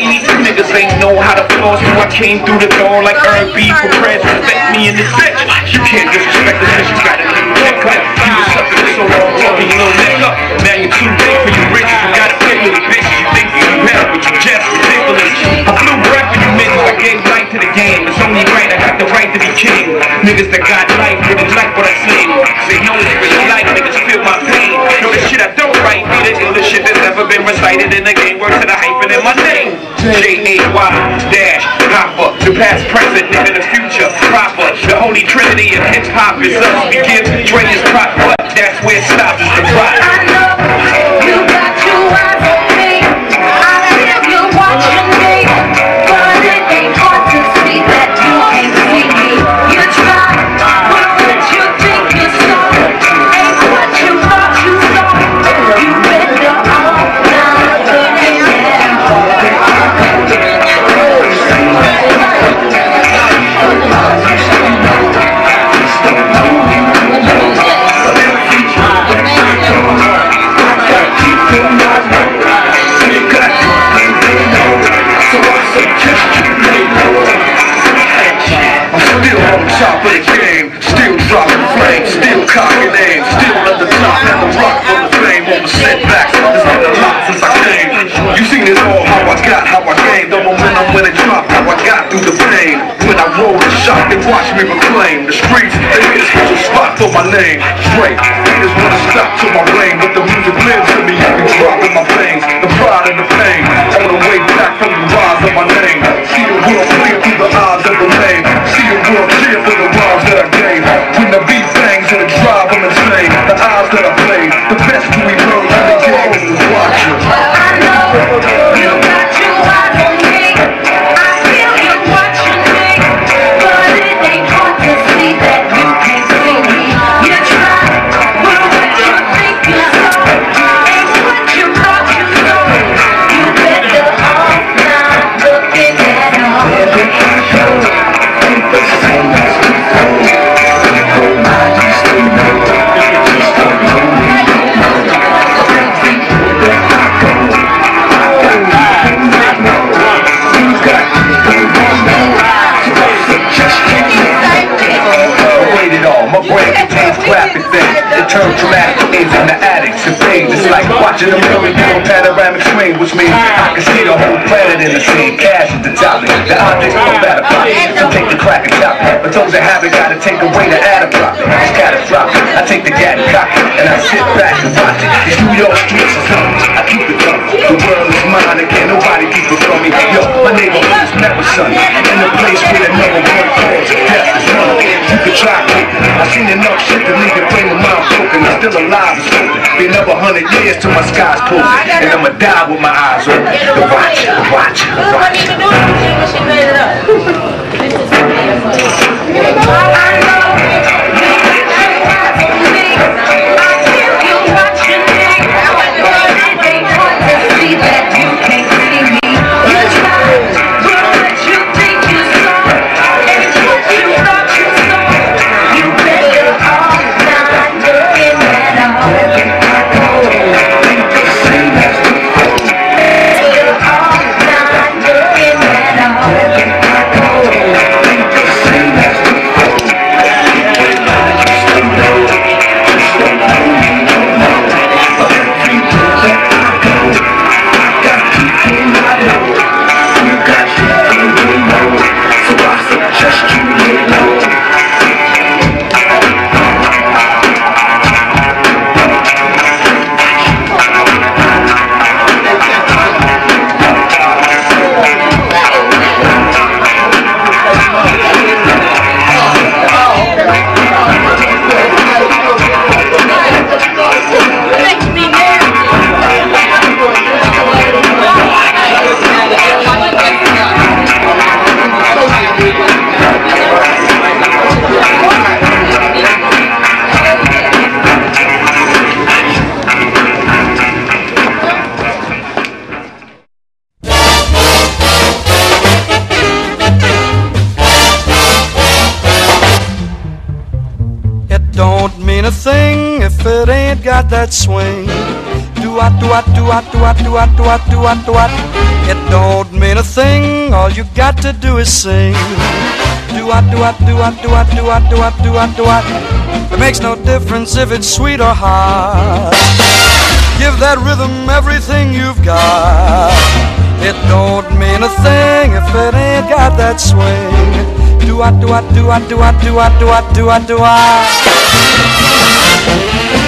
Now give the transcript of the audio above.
me. Niggas ain't know how to floss, so I came through the door like R&B for prayers. Respect me in this bitch. You can't disrespect this bitch, you gotta do check like you was sucking so long, talking your little neck up. Now you're too big for you rich, you gotta pay little bitch. You think you better, but you just ridiculous. I flew breath for you niggas, I gave life to the game. It's only right, I got the right to be king. Niggas that got life really like what I sing. Say no, it's really like niggas feel my pain. No, this shit I don't write, be the illest shit that's ever been recited in the game. Word to the hyphen in my name. J-A-Y dash hopper, the past, present, nigga, the future proper. The holy trinity of hip hop is us. We give Dre his prop, but that's where it stops. Is the plot. I know you got your eyes on me. I feel you watching me, but it ain't hard to see that you can't see me. You try, but what you think you saw ain't what you thought you saw. You better off not looking at all. Top of the game, still dropping flames, still cocking aim, still at the top and the rock for the flame. On the setbacks, there's been a lot since I came. You seen it all, how I got, how I gained. The momentum when it dropped, how I got through the pain. When I roll the shot, they watch me reclaim the streets. They hit a special spot for my name. Straight, haters wanna stop to my brain, but the music lives in me. You can drop in my veins, the pride and the pain. On the way back from the rise of my name. See the world clear through the eyes of the lane. See the world clear for the rhymes that I gave. When the beat bangs and it drive them insane. The eyes that I played, the best to emerge in the game is the watcher. I know you got your eyes on me. I feel you watching me, but it ain't hard to see that you can't see me. You try, but what you think you saw ain't what you thought you saw. You better off not looking at all. My brain contains graphic things. It turns dramatic things into addicts and things. It's like watching a movie through a panoramic screen, which means I can see the whole planet in the scene. Cash is the topic, the objects don't matter profit. So take the crack and chop it, but those that have it gotta take away the add a profit. It's catastrophic. I take the gat and cock it, and I sit back and watch it. These New York streets are coming. I keep it coming. The world is mine and can't nobody keep it from me. Yo, my neighborhood is never sunny. In the place where the number one cause of death is money. You can try it. I seen enough shit to leave your brain and mind broken. I'm still alive and spoken. Been another 100 years till my sky's closing, and I'ma die with my eyes open. The watcher, the watcher, the watcher. I know you got your eyes on me. I feel you watching me, but it ain't hard to see that you can't see me. You try, but what you think you saw ain't what you thought you saw. You better off not looking at all. Better off not looking at all. Don't mean a thing if it ain't got that swing. Do-what, do-what, do-what, do-what, do-what, do-what, do-what, do-what. It don't mean a thing, all you got to do is sing. Do-wah, do-wah, do-wah, do-wah, do-wah, do-wah, do-wah, do-wah. It makes no difference if it's sweet or hot. Give that rhythm everything you've got. It don't mean a thing if it ain't got that swing. Do-wah, do-wah, do-wah, do-wah, do-wah, do-wah, do-wah, do-wah.